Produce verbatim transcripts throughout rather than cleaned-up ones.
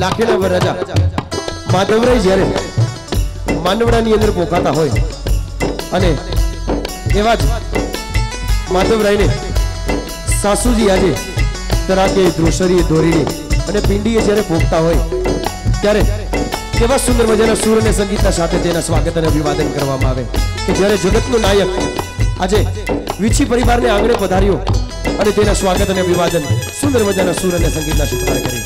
डाकेला वरराजा माधवराय જ્યારે માંડવડાની અંદર પોકાતા હોય અને એવા જ માધવરાયને સાસુજી આજે તરાકે ધ્રુસરી દોરીને અને પિંડીએ જ્યારે પોકતા હોય ત્યારે કેવા સુંદર મજાના સૂર અને સંગીતના સાથે તેના સ્વાગત અને અભિવાદન કરવામાં આવે કે જ્યારે જગતનો નાયક આજે વીછી પરિવારને આંગણે પધાર્યો અને તેના સ્વાગત અને અભિવાદન સુંદર મજાના સૂર અને સંગીતના સુતાર કરી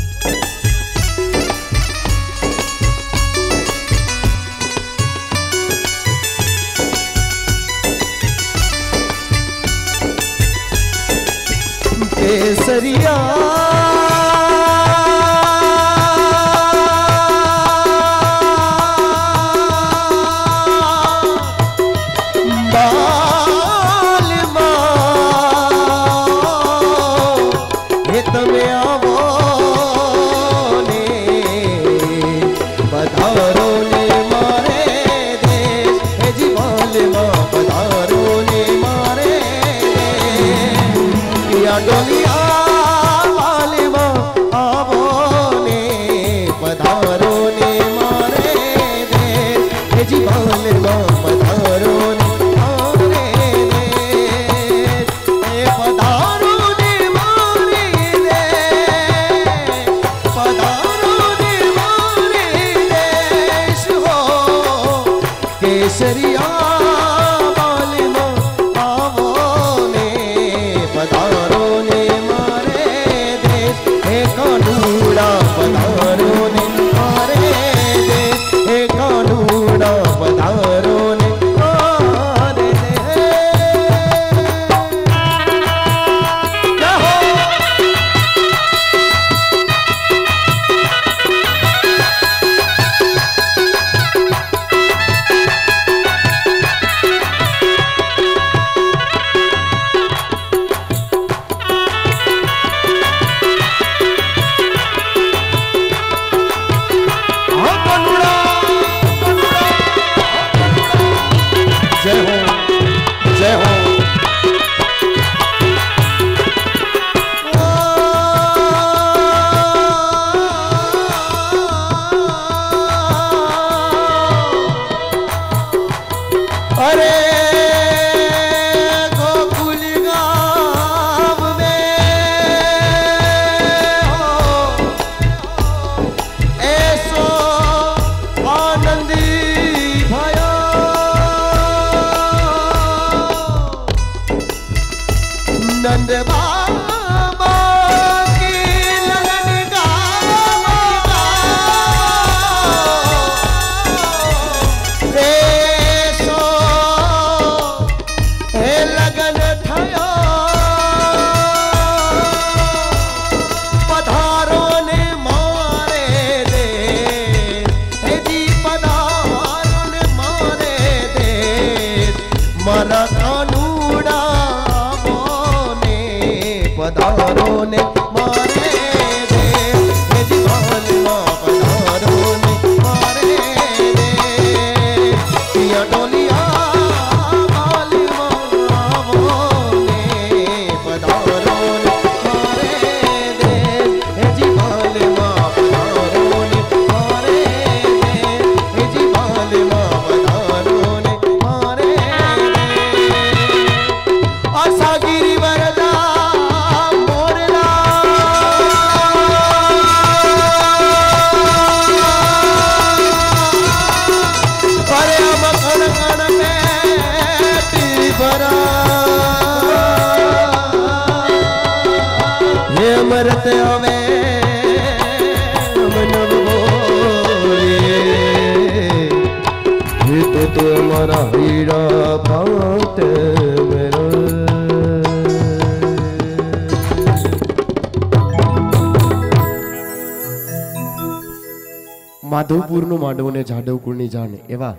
केसरिया माधवपुर नो मांडव ने जाडव कुळनी जाण एवा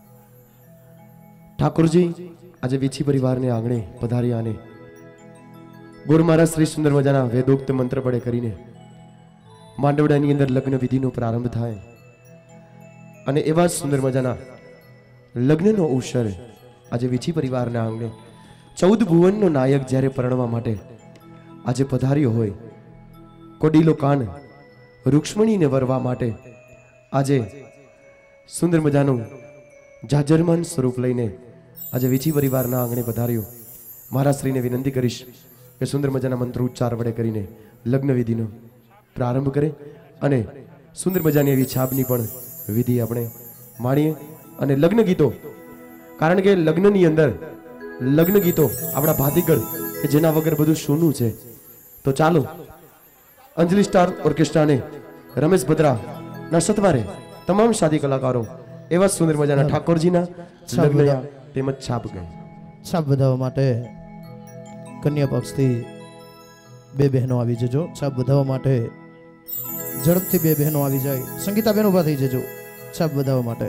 ठाकुरजी आज वीछी परिवार ने आंगणे पधार्या ने गुरु महाराज श्री सुंदर मजाना वेदोक्त मंत्र पढ़े करीने मांडवडानी अंदर लग्न विधिनो प्रारंभ थाय अने एवा सुंदर मजाना लग्ननो अवसर आज वीछी परिवार ने आंगणे चौदह भुवन नो नायक ज्यारे परणवा माटे आज पधार्यो होय कोडीलो कान રૂક્ષ્મણીને વરવા માટે આજે સુંદર મજાનું જાજરમાન સ્વરૂપ લઈને આજે વીછી પરિવારના આંગણે પધાર્યો। મારા શ્રીને વિનંતી કરીશ કે સુંદર મજાના મંત્ર ઉચ્ચાર વડે કરીને લગ્ન વિધિનો પ્રારંભ કરે અને સુંદર મજાની એવી છાપની પણ વિધિ આપણે માણીએ। અને લગ્ન ગીતો, કારણ કે લગ્નની અંદર લગ્ન ગીતો આપણા ભાતીગળ કે જેના વગર બધું શૂનું છે। તો ચાલો અંજલિ સ્ટાર ઓર્કેસ્ટ્રાને રમેશ ભદ્રા ના સત્વારે તમામ શાદી કલાકારો એવા સુંદર મજાના ઠાકોરજીના લગ્ન તેમજ છાપ ગઈ છાપ વધાવવા માટે કન્યા પક્ષથી બે બહેનો આવી જજો। છાપ વધાવવા માટે ઝડપથી બે બહેનો આવી જાય। સંગીતા બેન ઉભા થઈ જજો છાપ વધાવવા માટે।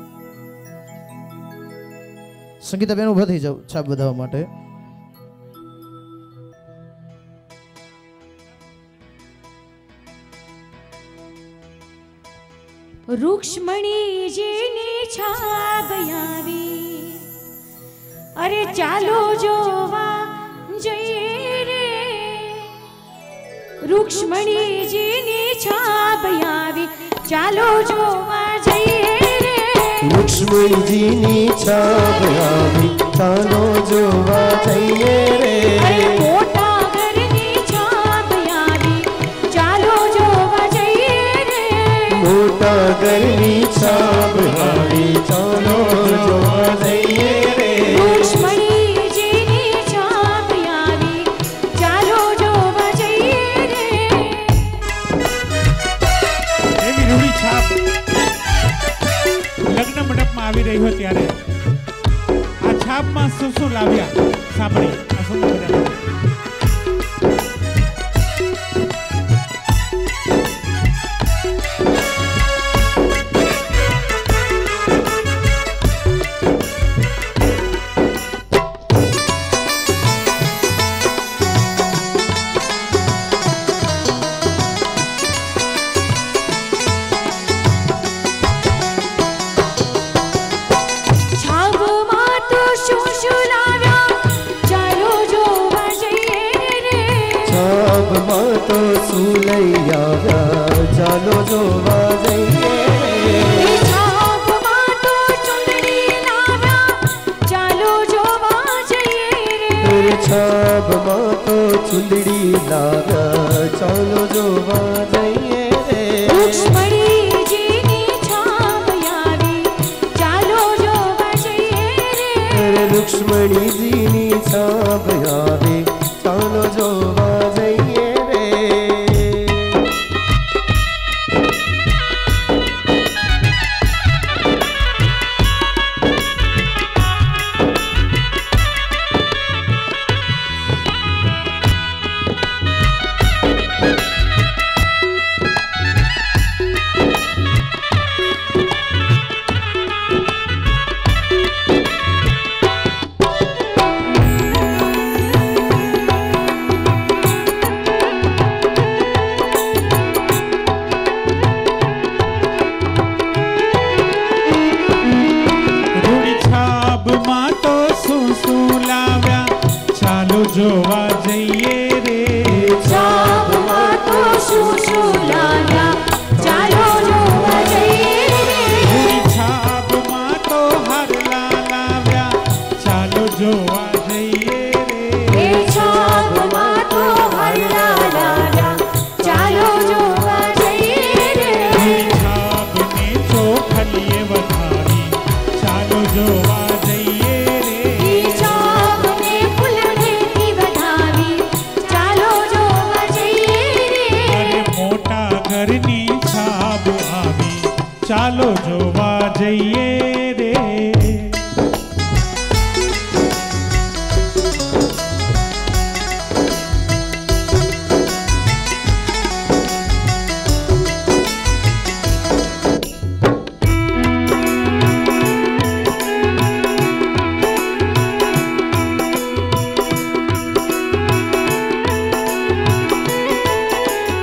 સંગીતા બેન ઉભા થઈ જાવ છાપ વધાવવા માટે। રૂક્ષ્મણીજીની છાપ આવી, અરે ચાલો જોવા જઈએ રે। રૂક્ષ્મણીજીની છાપ આવી, ચાલો જોવા જઈએ રે। રૂક્ષ્મણીજીની છાપ આવી, ચાલો જોવા જઈએ રે। મોટા ઘરની છાપ આવી, ચાલો જોવા જઈએ રે। મોટા ઘરની છાપ આવી, ચાલો જોવા જઈએ રે। રૂક્ષ્મણીજીની છાપ આવી, ચાલો જોવા જઈએ રે। એવી રૂડી છાપ લગ્ન મંડપમાં આવી રહી હોય ત્યારે આ છાપમાં શું શું લાવ્યા સાંભળી આ સુંદર મજાનું તો શું લઈ આવ્યા, ચાલો જોવા જઈએ રે। છાપમાં તો ચુંદડી લાવ્યા, ચાલો જોવા જઈએ રે। છાપમાં તો ચુંદડી લાવ્યા, ચાલો જોવા જઈએ રે। રૂક્ષ્મણીજીની છાપ આવી, ચાલો જોવા જઈએ રે। રૂક્ષ્મણીજીની છાપ આવી, ચાલો જોવા જઈએ રે। જોવા જઈએ રે। છાપમાં તો શું શું લાવ્યા, ચાલો જોવા જઈએ રે। છાપમાં તો હારલા લાવ્યા, ચાલો જોવા જઈએ રે। છાપમાં તો હારલા લાવ્યા, ચાલો જોવા જઈએ રે। છાપને ચોખલીએ વધારી, ચાલો જોવા જઈએ રે। છાપને ફૂલડેથી વધાવી, ચાલો જોવા જઈએ રે। અરે મોટા ઘરની છાપ આવી, ચાલો જોવા જઈએ રે।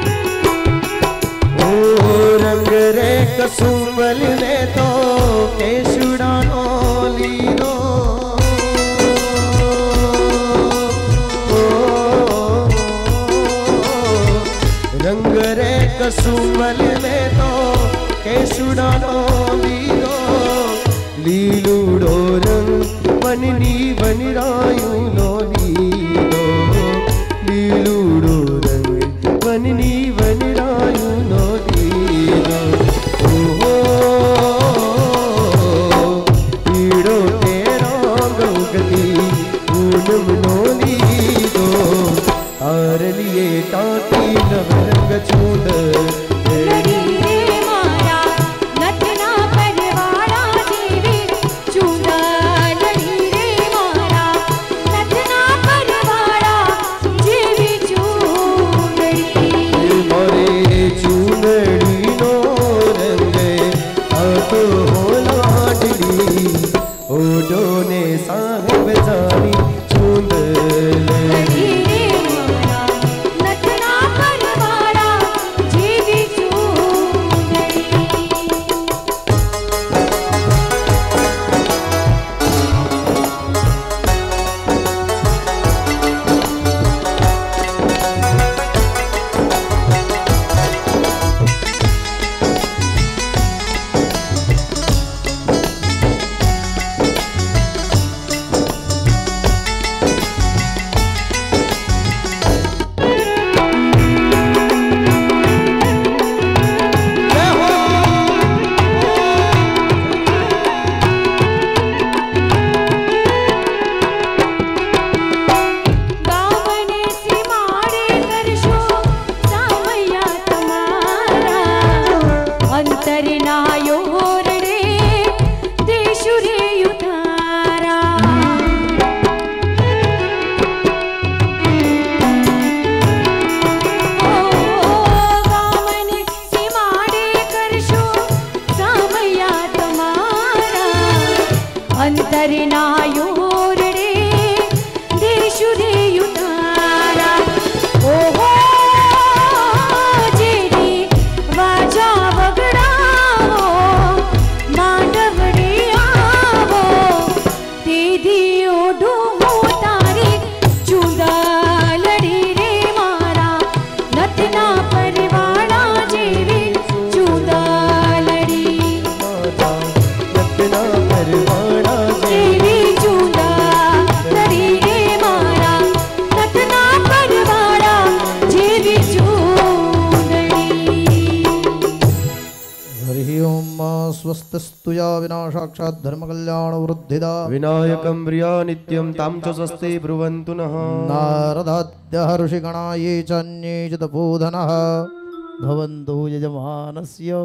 कसुंबल ने तो के कसुमल में तो केसुडानो लीलो लीलूडो रंग वननी वनरायु नो लीलो लीलूडो रंग वननी वनरायु नो लीलो ओहो ईड़ो तेरा गौगती पूनम नो लीलो आर लिए टाटी नवरंग चूंद स्वस्तस्तुया विना साक्षात् धर्म कल्याण वृद्धिदा विनायकं प्रिया नित्यं तां च स्वस्ति ब्रुवन्तु नः नारदाद्यः ऋषिगणा ये चान्ये च तपोधनः भवन्तु यजमानस्य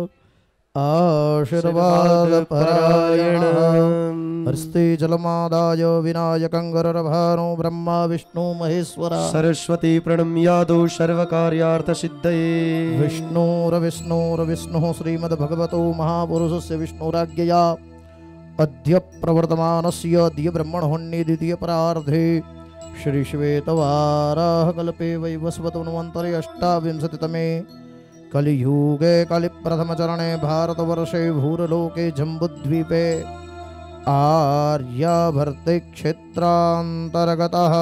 आशीर्वादपरायणः हस्ते जलमादाय विनायकं गरुडभानो ब्रह्मा विष्णु महेश्वरा सरस्वती प्रणम्यादो सर्वकार्यार्थसिद्धये विष्णुरविष्णुरविष्णुः श्रीमद्भगवतो महापुरुषस्य विष्णुराज्ञया अद्य प्रवर्तमानस्य अद्य ब्रह्मणहोन्ये द्वितीयपरार्धे श्रीश्वेतवाराहकल्पे वैवस्वतमन्वन्तरे अष्टाविंशतितमे कलियुगे कलिप्रथमचरणे भारतवर्षे भूरलोके जम्बुद्वीपे आर्याभर्ते क्षेत्रान्तर्गतः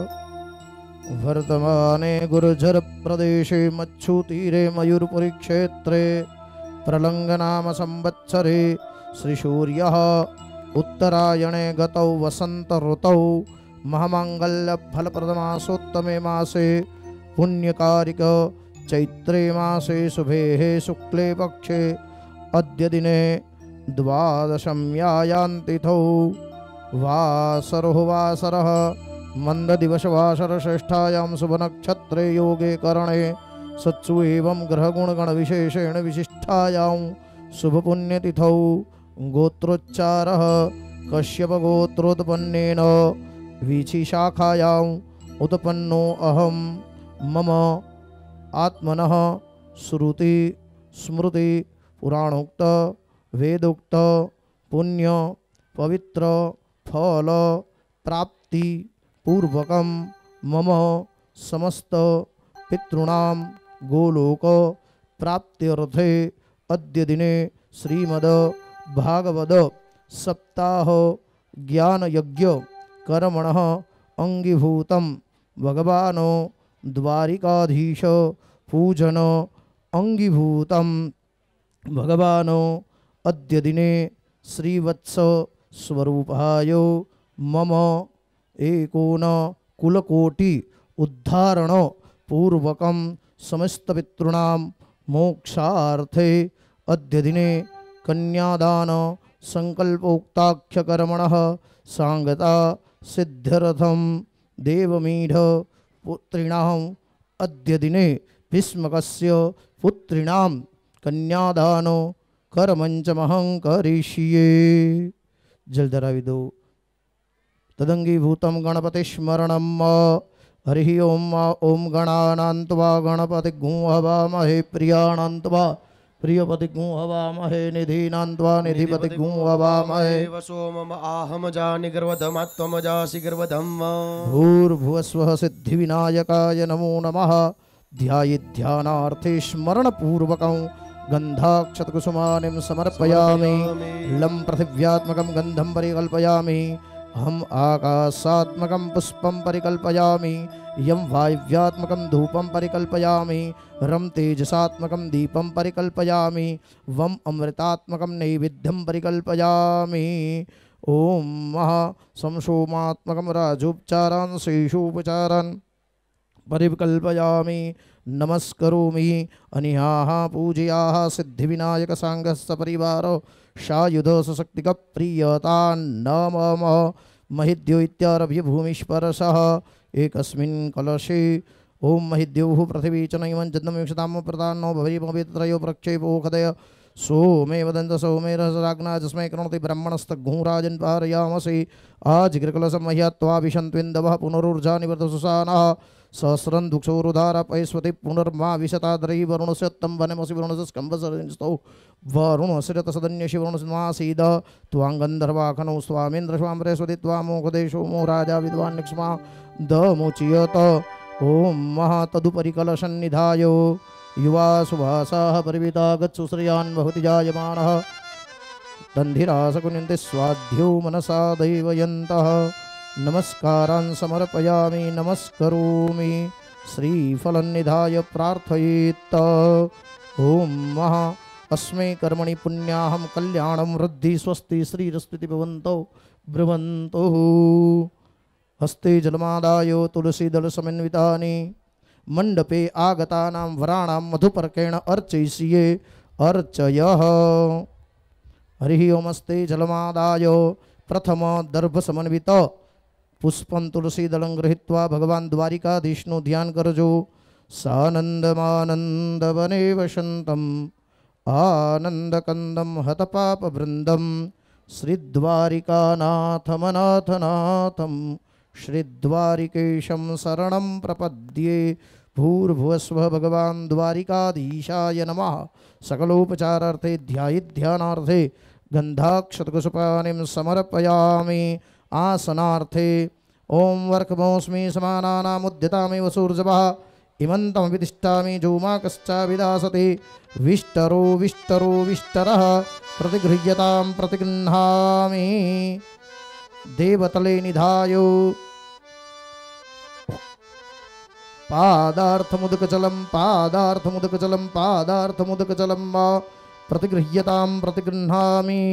वर्तमाने गुर्जर प्रदेशे मच्छुतीरे मयूरपुरी क्षेत्रे प्रलंगनाम संवत्सरे श्रीसूर्यः उत्तरायणे गतौ वसंत ऋतौ महामांगल्य फलप्रदमासोत्तमे मासे पुण्यकारिक चैत्रे मासे शुभे शुक्ले पक्षे अद्य दिने द्वादशम्यायान्तिथौ वासरो वासरः मंददिवसवासरश्रेष्ठायां शुभनक्षत्रे योगे करणे सत्सु एवं ग्रहगुणगणविशेषेण विशिष्टायां शुभपुण्यतिथौ गोत्रोच्चारः कश्यपगोत्रोत्पन्नेन वीचिशाखायाम् उत्पन्नो अहं मम आत्मनः श्रुति स्मृति पुराणोक्त वेदोक्त पुण्य पवित्र फल प्राप्ति पूर्वकं मम समस्त पितॄणां गोलोक प्राप्त्यर्थे अद्य दिने श्रीमद् भागवत सप्ताह ज्ञान यज्ञ कर्मणः अंगीभूतं भगवान् द्वारिकाधीश पूजन अंगीभूतं भगवानो अद्य दिने श्रीवत्स स्वरूपाय मम एकोन कुलकोटि उद्धारण पूर्वकं समस्त पितॄणां मोक्षार्थे अद्य दिने कन्यादान संकल्पोक्ताख्यकर्मणः सांगता सिद्ध्यर्थं देवमीढ पुत्रीणाम् अद्य दिने भीष्मकस्य पुत्रीणां कन्यादानो कर्मञ्चमहं करिष्ये। जलधरावि दो। तदंगीभूतं गणपतिस्मरणं हरिः ओम ओम गणानान्त्वा गणपति गुं हवामहे प्रियाणान्त्वा प्रियपति गुं हवामहे निधीनान्त्वा निधिपति गुं हवामहे वसो मम आहमजा निगर्वधमात्वमजासि गर्वधम् भूर्भुवस्वः सिद्धिविनायकाय नमो नमः। ध्यायेध्यानार्थे स्मरणपूर्वकं गन्धाक्षतकुसुमानिं समर्पयामि। लं पृथिव्यात्मकं गन्धं परिकल्पयामि। हम आकाशात्मकं पुष्पं परिकल्पयामि। यं वायव्यात्मकं धूपं परिकल्पयामि। रं तेजसात्मकं दीपं परिकल्पयामि। वं अमृतात्मकं नैवेद्यं परिकल्पयामि। ओम महा संसोमात्मकं राजोपचारान् शेषोपचारान् परिकल्पयामि। नमस्करोमि अनिहाः पूजयाः सिद्धिविनायक सांगः सपरिवार सायुध सशक्तिक प्रियता नमः। महिद्यो इत्यारभ्य भूमिस्पर्शः एकस्मिन् कलशे ओम महिद्योः पृथिवी च नैवं जन्मविंशताम प्रदानो भवेमवेत्रयो प्रक्षेपोखदय सोमे वदन्त सोमे रहसराग्ना जस्मै कृणोति ब्रह्मणस्तघूराजन् पारयामसि। आजिग्रकलशं मह्यत्वा विशन्त्विन्दवः पुनरुर्जा निवर्तसुसानः सहस्रं दुक्षोरुधारपैस्वति पुनर्मा विशताद्रयी वरुणस्यत्तं वनमसि वरुणस्य स्कम्भसरिंस्तौ वरुणसिरतसदन्यशि वरुणसिंहासीद त्वाङ्गन्धर्वाखनौ स्वामीन्द्रश्वाम्बरेस्वति त्वामोघदेशो मो राजा विद्वान् निक्ष्मा दमुच्यत। ओम महातदुपरि कलशन्निधाय युवा सुभासाः परिवितागत्सु श्रियान् भवति जायमानः तन्धिरासकुनिन्ति स्वाध्यो मनसा दैवयन्तः। नमस्कारान् समर्पयामि नमस्करोमि श्रीफलन्निधाय प्रार्थयेत्। ओम महा अस्मै कर्मणि पुण्याहं कल्याणं वृद्धि स्वस्ति श्रीरस्ति भवन्तौ ब्रुवन्तु। हस्ते जलमादाय तुलसीदलसमन्वितानि मंडपे आगतानां वराणां मधुपर्केण अर्चयिष्ये अर्चयः। हरिः ओमस्ते जलमादाय प्रथम दर्भसमन्वित पुष्पं तुलसीदलं गृहीत्वा भगवान् द्वारिकाधीशनो ध्यान करजो। सानन्दमानन्दवने वसन्तम् आनन्दकन्दं हतपापवृन्दं श्रीद्वारिकानाथमनाथनाथं श्रीद्वारिकेशं शरणं प्रपद्ये। भूर्भुवस्वः भगवान् द्वारिकाधीशाय नमः। सकलोपचारार्थे ध्यायेध्यानार्थे गन्धाक्षतकुसुपानिं समर्पयामि। आसनार्थे ओम वर्कमोऽस्मि समानानामुद्यतामेव सूर्यवः इमन्तमभितिष्ठामि जोमाकश्चा विदासते। विष्टरो विष्टरो विष्टरः प्रतिगृह्यतां प्रतिगृह्णामि। देवतले निधाय पादार्थमुदकजलं पादार्थमुदकजलं पादार्थमुदकजलं प्रतिगृह्यतां प्रतिगृह्णामि।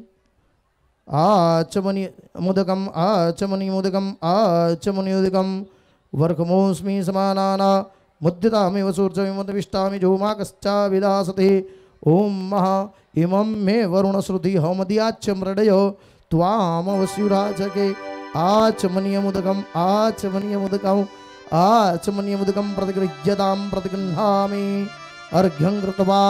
आचमनि मुदकम् आचमनि मुदकम् आचमनि मुदकं वर्गमोऽस्मि समानाना मुद्यतामेव सूर्यमिमतविष्टामि जोमाकश्चा विदासते। ओम महा इमं मे वरुणश्रुति हौमदियाच्च मृडय त्वामवस्युराजके। आचमनीयमुदकम् आचमनीयमुदकम् आचमनीयमुदकं प्रतिगृह्यतां प्रतिगृह्णामि। अर्घ्यं कृत्वा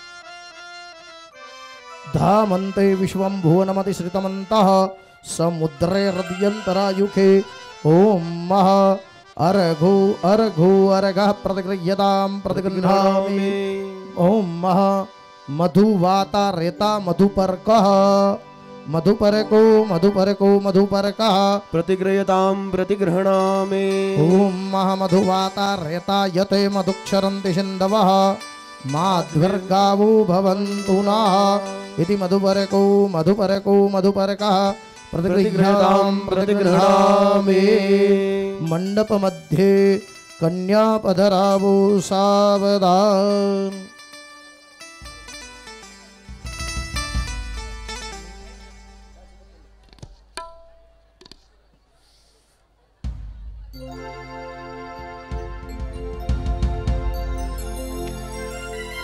धामन्ते विश्वं भुवनमतिश्रितमन्तः समुद्रे हृदयन्तरायुखे। ओम महा अर्घो अर्घो अर्घः प्रतिगृह्यतां प्रतिगृह्णामि। ओम महा मधुवाता रेता मधुपर्कः मधुपरको मधुपरको मधुपरकः प्रतिगृह्यतां प्रतिगृह्णामि। ओम महा मधुवाता रेता यते मधुक्षरन्ति सिन्धवः माध्वर्गावो भवन्तु नः इति मधुपरको मधुपरको मधुपरकः प्रतिगृह्यतां प्रतिगृह्णामि। मंडप मध्ये कन्यापधरावो सावधान।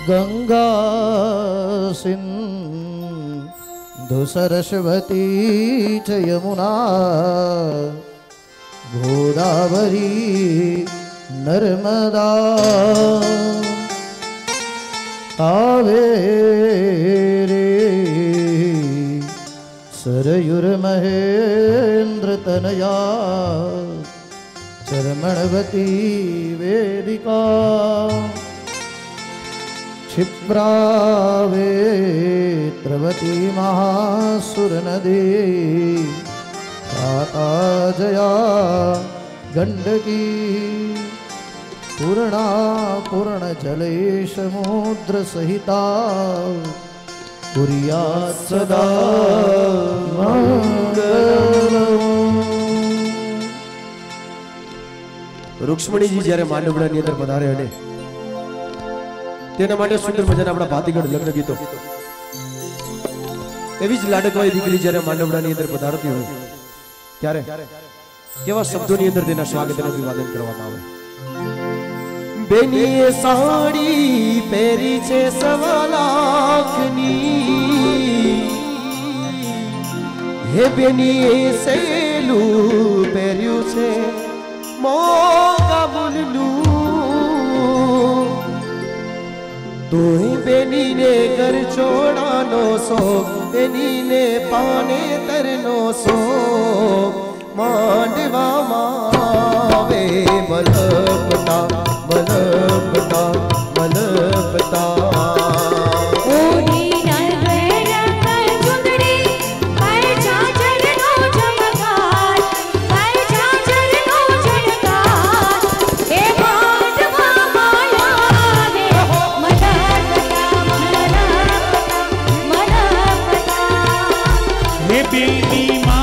गंगा सिंधु सरस्वती च यमुना गोदावरी नर्मदा कावेरी सरयुर्महेन्द्र तनया चरमणवती वेदिका क्षिप्रावेत्रवती महासुरनदी ताता जया गंडकी पूर्णा पूर्णजले समुद्र सहिता कुर्यात् सदा मंगलम्। રૂક્ષ્મણીજી જ્યારે માંડવડાની અંદર પધારે અને તેના માટે સુંદર મજાના આપણા ભાતીગઢ લગ્ન ગીતો એવી જ લાડકવાઈ દીકરી જ્યારે માંડવડાની અંદર પધારતી હોય ત્યારે કેવા શબ્દોની અંદર તેના સ્વાગતનું અભિવાદન કરવામાં આવે। બેનીએ સાડી પહેરી છે સવા લાખની, હે બેનીએ સેલું પહેર્યું છે મોંઘા મૂલનું, તોય બેનીને ઘર ચોડાનો શોખ, બેનીને પાને તરનો શોખ, માંડવામાં આવે મલપતા મલપતા મલપતા। બેની માં